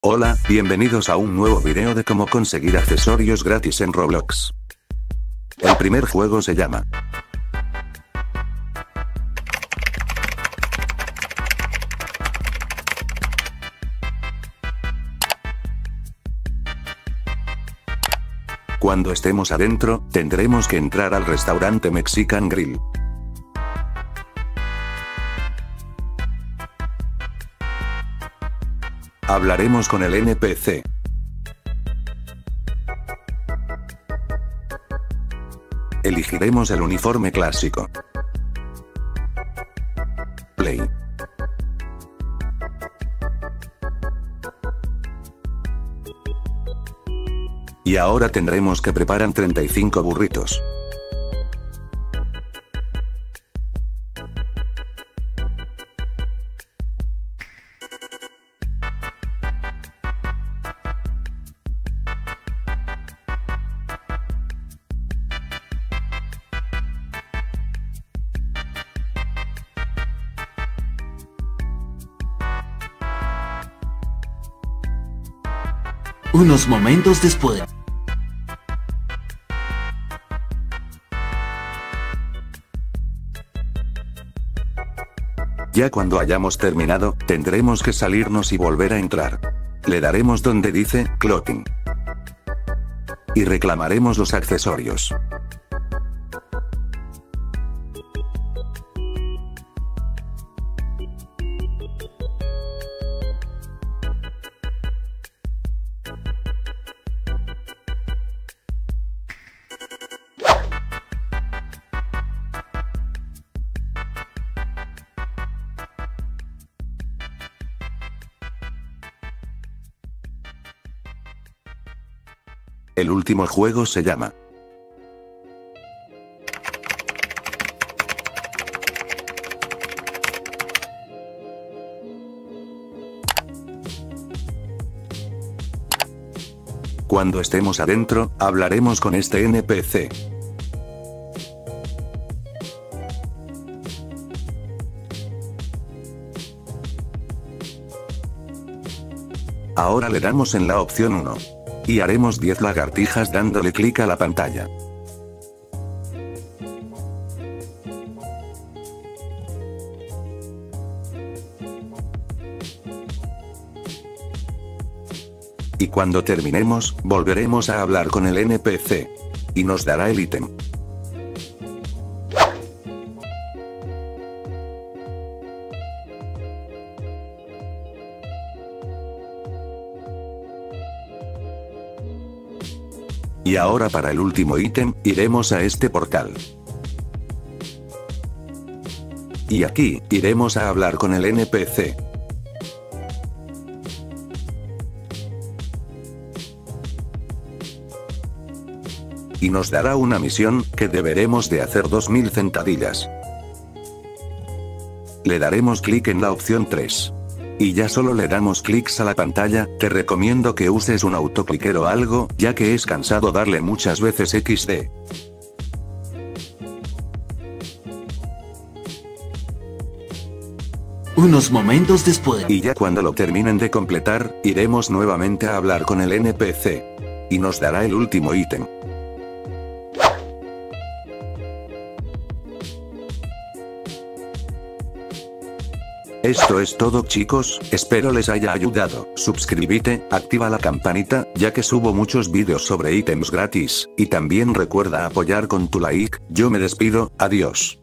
Hola, bienvenidos a un nuevo video de cómo conseguir accesorios gratis en Roblox. El primer juego se llama Cuando estemos adentro, tendremos que entrar al restaurante Mexican Grill. Hablaremos con el NPC. Elegiremos el uniforme clásico. Play. Y ahora tendremos que preparar 35 burritos. Unos momentos después. Ya cuando hayamos terminado, tendremos que salirnos y volver a entrar. Le daremos donde dice Clothing. Y reclamaremos los accesorios. El último juego se llama Cuando estemos adentro, hablaremos con este NPC. Ahora le damos en la opción 1. Y haremos 10 lagartijas dándole clic a la pantalla. Y cuando terminemos, volveremos a hablar con el NPC. Y nos dará el ítem. Y ahora para el último ítem, iremos a este portal. Y aquí, iremos a hablar con el NPC. Y nos dará una misión, que deberemos de hacer 2000 sentadillas. Le daremos clic en la opción 3. Y ya solo le damos clics a la pantalla. Te recomiendo que uses un autoclicker o algo, ya que es cansado darle muchas veces XD. Unos momentos después. Y ya cuando lo terminen de completar, iremos nuevamente a hablar con el NPC. Y nos dará el último ítem. Esto es todo chicos, espero les haya ayudado. Suscríbete, activa la campanita, ya que subo muchos vídeos sobre ítems gratis, y también recuerda apoyar con tu like. Yo me despido, adiós.